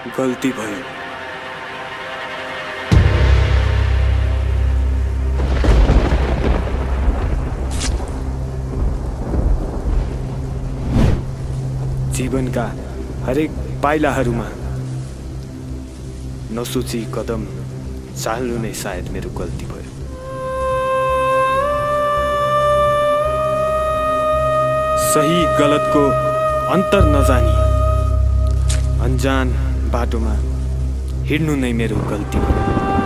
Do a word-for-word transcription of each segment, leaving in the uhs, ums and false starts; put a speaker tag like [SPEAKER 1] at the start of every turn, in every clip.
[SPEAKER 1] गल्ती भयो। जीवनका हरेक पाइलाहरूमा नसोची कदम चाल्नु नै सायद मेरो गल्ती भयो। सही गलतको अन्तर नजानी अनजान बाटोमा हिँड्नु नै मेरो गल्ती भयो।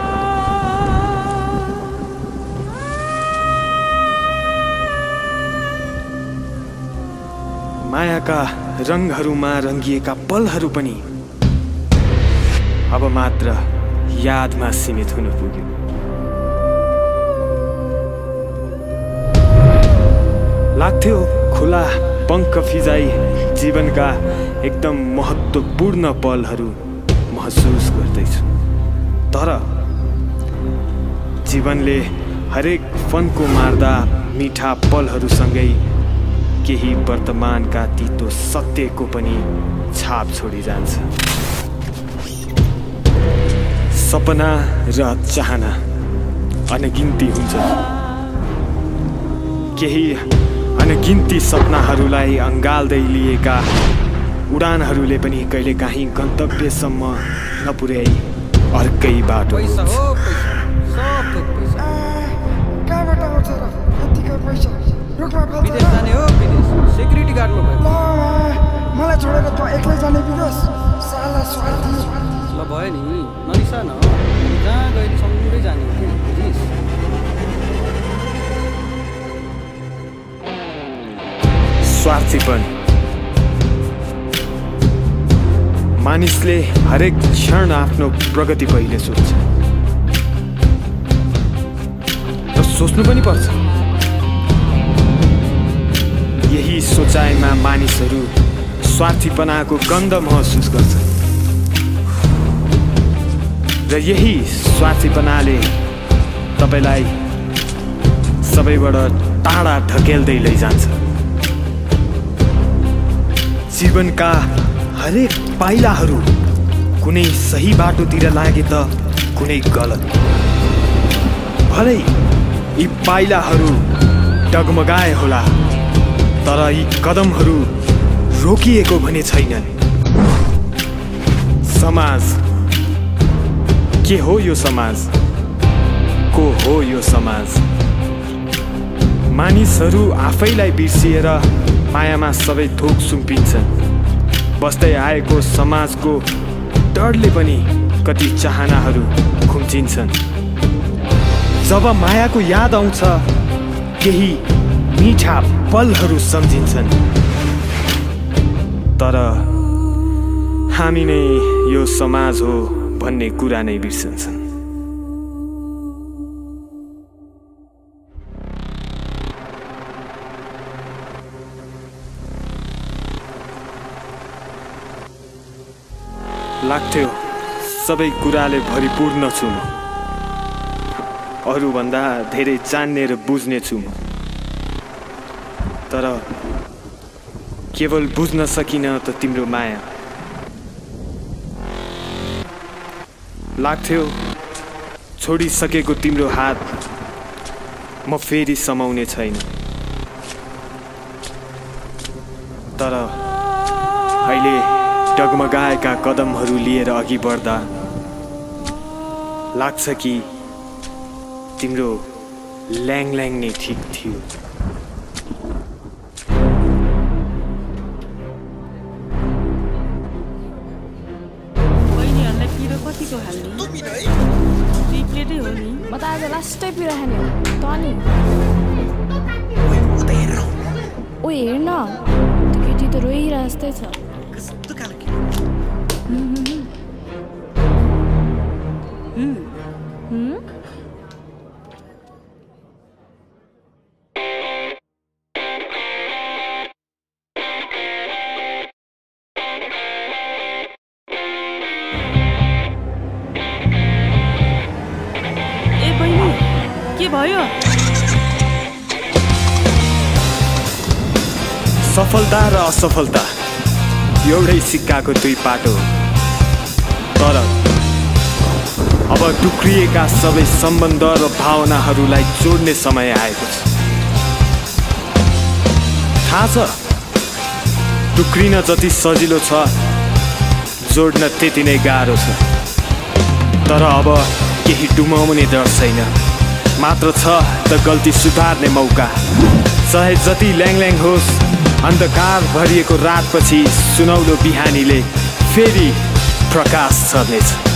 [SPEAKER 1] मायाका रङहरूमा रङ्गिएका पलहरू पनि अब मात्र यादमा सीमित हुन पुग्यो। लाग्थ्यो खुला पङ्ख फिजाई जीवनका एकदम महत्त्वपूर्ण पलहरू महसुस गर्दैछु। तर जीवनले हरेक फन्को मार्दा मिठा पलहरूसँगै केही वर्तमानका तितो सत्यको पनि छाप छोडी जान्छ। सपना र चाहना अनगिन्ती हुन्छ। केही अनगिन्ती सपनाहरूलाई अँगाल्दै लिएका उडानहरूले पनि कहिलेकाहीँ गन्तव्यसम्म नपुर्याई अर्कै बाटो
[SPEAKER 2] पैसा हो पैसा सब थोक पैसा
[SPEAKER 3] कहाँबाट आउँछ र यतिकै पैसा रुखमा फल्छ।
[SPEAKER 2] विदेश जाने हो विदेश सेक्युरिटी गार्डमा भयो।
[SPEAKER 3] मलाई छोडेर त एक्लै जाने विदेश साला स्वार्थी।
[SPEAKER 2] ल भयो नि नरिसा न जहाँ गए सँगै जाने हो कि बुझिस्।
[SPEAKER 1] स्वार्थीपन मानिसले हरेक क्षण आफ्नो प्रगति पहिले सोच्छ र सोच्नु पनि पर्छ। यही सोचाइमा मानिसहरू स्वार्थीपनाको गन्ध महसुस गर्छ र यही स्वार्थीपनाले तपाईलाई सबैबाट टाढा ढकेल्दै लैजान्छ। जीवनका हरेक पाइलाहरू कुनै सही बाटोतिर लागे त कुनै गलत। भलै यी पाइलाहरू डगमगाए होला तर यी कदमहरू रोकिएको भने छैनन्। समाज के हो यो समाज? को हो यो समाज? मानिसहरू आफैलाई बिर्सिएर मायामा सबै थोक सुम्पिन्छन्। बस्दै आएको समाजको डरले पनि कति चाहनाहरू खुम्चिन्छन्। जब मायाको याद आउँछ केही मिठा पलहरू सम्झिन्छन् तर हामी नै यो समाज हो भन्ने कुरा नै बिर्सन्छन्। लाग्थ्यो सबै कुराले भरिपूर्ण छु म, अरूभन्दा धेरै जान्ने र बुझ्ने छु म। तर केवल बुझ्न सकिन त तिम्रो माया। लाग्थ्यो छोडिसकेको तिम्रो हात म फेरि समाउने छैन। तर अहिले डगमगाएका कदमहरू लिएर अघि बढ्दा लाग्छ कि तिम्रो ल्याङल्याङ नै ठिक थियो।
[SPEAKER 4] कतिको हाल्ने? दुई प्लेटै हो नि। म त आज लास्टै पिरो खाने हो। त नि ओ हेर न त्यो केटी त रोइरहेको जस्तै छ।
[SPEAKER 5] भयो
[SPEAKER 1] सफलता र असफलता एउटै सिक्काको दुई पाटो हो। तर अब टुक्रिएका सबै सम्बन्ध र भावनाहरूलाई जोड्ने समय आएको छ। थाहा छ, टुक्रिन जति सजिलो छ, जोड्न त्यति नै गाह्रो छ। तर अब केही डुमाउने डर छैन, मात्र छ त गल्ती सुधार्ने मौका। चाहे जति ल्याङल्याङ होस्, अन्धकार भरिएको रातपछि सुनौलो बिहानीले फेरि प्रकाश छर्नेछ।